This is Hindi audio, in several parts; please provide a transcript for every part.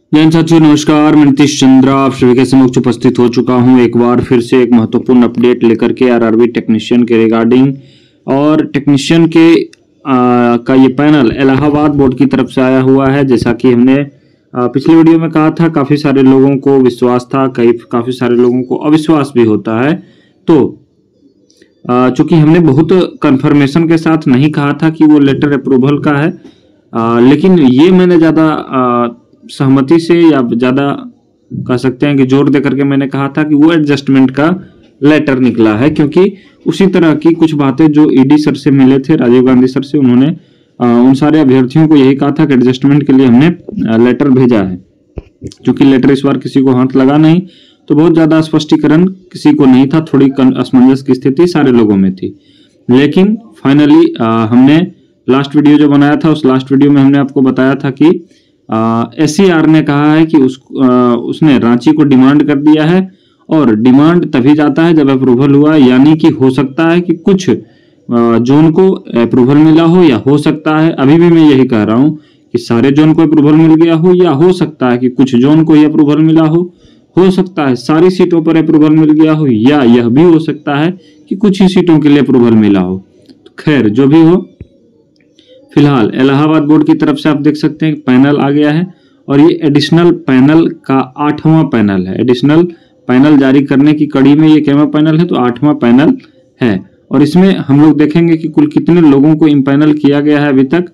जैन साथियों नमस्कार, मैं नीतीश चंद्रा आप सभी के समक्ष उपस्थित हो चुका हूं एक बार फिर से एक महत्वपूर्ण अपडेट लेकर के आरआरबी टेक्नीशियन के रिगार्डिंग। और टेक्नीशियन के का ये पैनल इलाहाबाद बोर्ड की तरफ से आया हुआ है। जैसा कि हमने पिछले वीडियो में कहा था, काफ़ी सारे लोगों को विश्वास था, काफ़ी सारे लोगों को अविश्वास भी होता है। तो चूंकि हमने बहुत कंफर्मेशन के साथ नहीं कहा था कि वो लेटर अप्रूवल का है, लेकिन ये मैंने ज़्यादा सहमति से या ज़्यादा कह सकते हैं कि जोर दे करके मैंने कहा था कि वो एडजस्टमेंट का लेटर निकला है, क्योंकि उसी तरह की कुछ बातें जो ईडी सर से मिले थे, राजीव गांधी सर से, उन्होंने उन सारे अभ्यर्थियों को यही कहा था कि एडजस्टमेंट के लिए हमने लेटर भेजा है। क्योंकि लेटर इस बार किसी को हाथ लगा नहीं, तो बहुत ज़्यादा स्पष्टीकरण किसी को नहीं था, थोड़ी असमंजस की स्थिति सारे लोगों में थी। लेकिन फाइनली हमने लास्ट वीडियो जो बनाया था, उस लास्ट वीडियो में हमने आपको बताया था कि SCR ने कहा है कि उसने रांची को डिमांड कर दिया है, और डिमांड तभी जाता है जब अप्रूवल हुआ। यानी कि हो सकता है कि कुछ जोन को अप्रूवल मिला हो, या हो सकता है, अभी भी मैं यही कह रहा हूं कि सारे जोन को अप्रूवल मिल गया हो, या हो सकता है कि कुछ जोन को ही अप्रूवल मिला हो सकता है सारी सीटों पर अप्रूवल मिल गया हो, या यह भी हो सकता है कि कुछ ही सीटों के लिए अप्रूवल मिला हो। तो खैर जो भी हो, फिलहाल इलाहाबाद बोर्ड की तरफ से आप देख सकते हैं पैनल आ गया है, और ये एडिशनल पैनल का 8वां पैनल है। एडिशनल पैनल जारी करने की कड़ी में ये कैवा पैनल है, तो 8वां पैनल है। और इसमें हम लोग देखेंगे कि कुल कितने लोगों को इम्पैनल किया गया है अभी तक।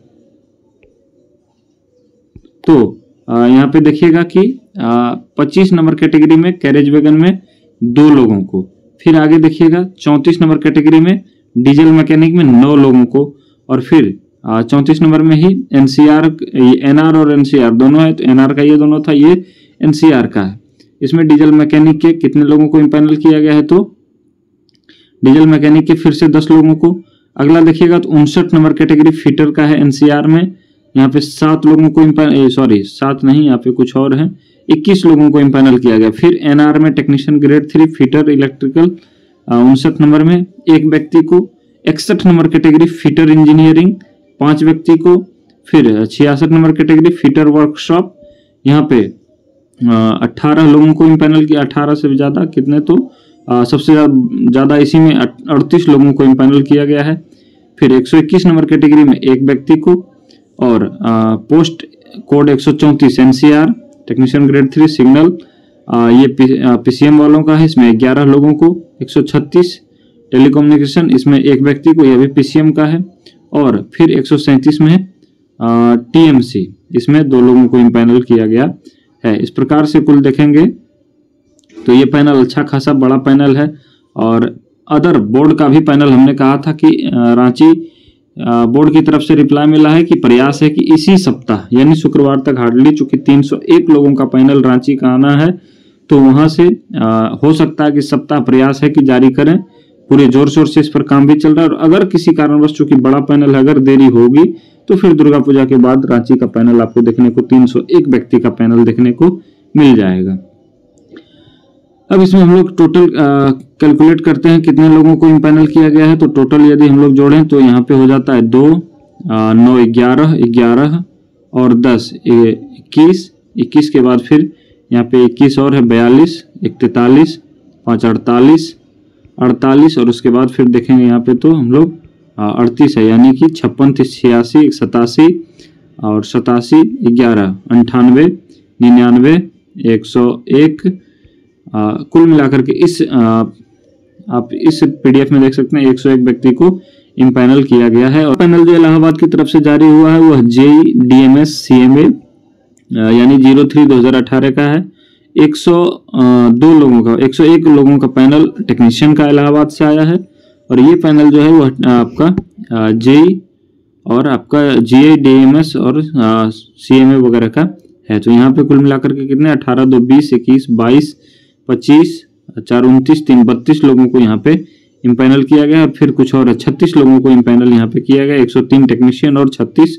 तो यहाँ पे देखिएगा कि 25 नंबर कैटेगरी में कैरेज वैगन में 2 लोगों को, फिर आगे देखिएगा 34 नंबर कैटेगरी में डीजल मैकेनिक में 9 लोगों को, और फिर 34 नंबर में ही NCR, NR और NCR दोनों है। तो NR का ये दोनों था, ये NCR का है। इसमें डीजल मैकेनिक के कितने लोगों को इम्पैनल किया गया है, तो डीजल मैकेनिक के फिर से 10 लोगों को। अगला देखिएगा तो 59 नंबर कैटेगरी फिटर का है NCR में, यहाँ पे 7 लोगों को 7 नहीं, यहाँ पे कुछ और है, 21 लोगों को इम्पैनल किया गया। फिर NR में technician grade 3 fitter electrical 59 number में 1 व्यक्ति को। 61 नंबर कैटेगरी फिटर इंजीनियरिंग 5 व्यक्ति को। फिर 66 नंबर कैटेगरी फिटर वर्कशॉप, यहाँ पे 18 लोगों को इम्पैनल किया। 18 से ज्यादा कितने, तो सबसे ज्यादा इसी में 38 लोगों को इम्पैनल किया गया है। फिर 121 नंबर कैटेगरी में 1 व्यक्ति को, और post code 134 NCR technician grade 3 signal, ये PCM वालों का है, इसमें 11 लोगों को। 136 टेलीकम्युनिकेशन, इसमें 1 व्यक्ति को, यह भी PCM का है। और फिर 137 में TMC, इसमें 2 लोगों को इम्पैनल किया गया है। इस प्रकार से कुल देखेंगे तो ये पैनल अच्छा खासा बड़ा पैनल है। और अदर बोर्ड का भी पैनल हमने कहा था कि रांची बोर्ड की तरफ से रिप्लाई मिला है कि प्रयास है कि इसी सप्ताह यानी शुक्रवार तक, हार्डली चूंकि 301 लोगों का पैनल रांची का आना है, तो वहां से हो सकता है कि सप्ताह प्रयास है कि जारी करें। पूरे जोर शोर से इस पर काम भी चल रहा है। और अगर किसी कारणवश चूंकि बड़ा पैनल अगर देरी होगी, तो फिर दुर्गा पूजा के बाद रांची का पैनल आपको देखने को 301 व्यक्ति का पैनल देखने को मिल जाएगा। अब इसमें हम लोग टोटल कैलकुलेट करते हैं कितने लोगों को इम्पैनल किया गया है। तो टोटल यदि हम लोग जोड़ें तो यहाँ पे हो जाता है 2, 9, 11 और 10, 21। 21 के बाद फिर यहाँ पे 21 और है 42, 43, 5 48, और उसके बाद फिर देखेंगे यहाँ पे तो हम लोग 38 है, यानी कि 56, 86, 87 और 87, 11, 98, 99, 101। कुल मिलाकर के आप इस PDF में देख सकते हैं 101 व्यक्ति को इम्पैनल किया गया है। और पैनल जो इलाहाबाद की तरफ से जारी हुआ है वह JEE-DMS CMA यानी 03/2018 का है। 102 लोगों का, 101 लोगों का पैनल टेक्नीशियन का इलाहाबाद से आया है। और ये पैनल जो है वह आपका JEE और आपका GE DMS और CMA वगैरह का है। तो यहाँ पे कुल मिलाकर के कितने, 18, 2, 20, 21, 22, 25, 4, 29, 3, 32 लोगों को यहाँ पे इम्पैनल किया गया है। फिर कुछ और 36 लोगों को इम्पैनल यहाँ पे किया गया। 103 टेक्नीशियन और 36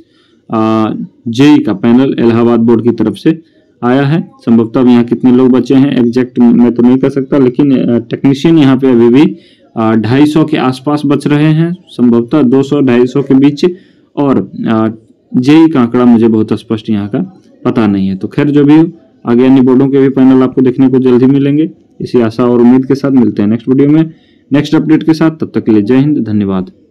JEE का पैनल इलाहाबाद बोर्ड की तरफ से आया है। संभवतः यहाँ कितने लोग बचे हैं एग्जैक्ट मैं तो नहीं कर सकता, लेकिन टेक्नीशियन यहाँ पे अभी भी 250 के आसपास बच रहे हैं, संभवतः 200-250 के बीच। और JEE का आंकड़ा मुझे बहुत स्पष्ट यहाँ का पता नहीं है। तो खैर जो भी आगे अन्य बोर्डों के भी पैनल आपको देखने को जल्द ही मिलेंगे। इसी आशा और उम्मीद के साथ मिलते हैं नेक्स्ट वीडियो में नेक्स्ट अपडेट के साथ। तब तक के लिए जय हिंद, धन्यवाद।